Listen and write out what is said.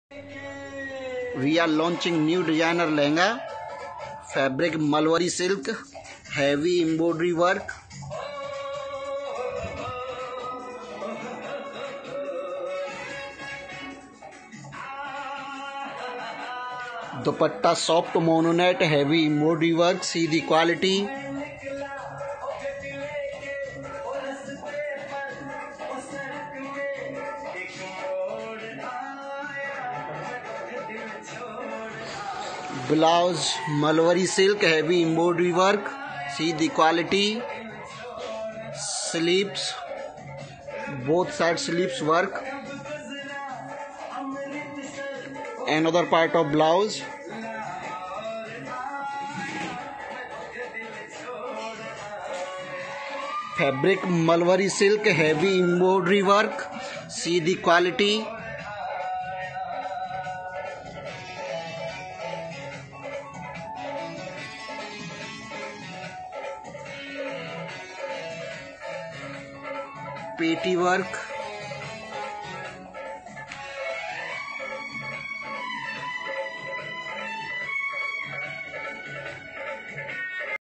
We are launching new designer lehenga. Fabric Malwari silk, heavy embroidery work. Dupatta soft mononet, heavy embroidery work. See the quality. Blouse Malwari silk, heavy embroidery work. See the quality. Sleeves, both side sleeves work. Another part of blouse. Fabric Malwari silk, heavy embroidery work. See the quality. Peti work.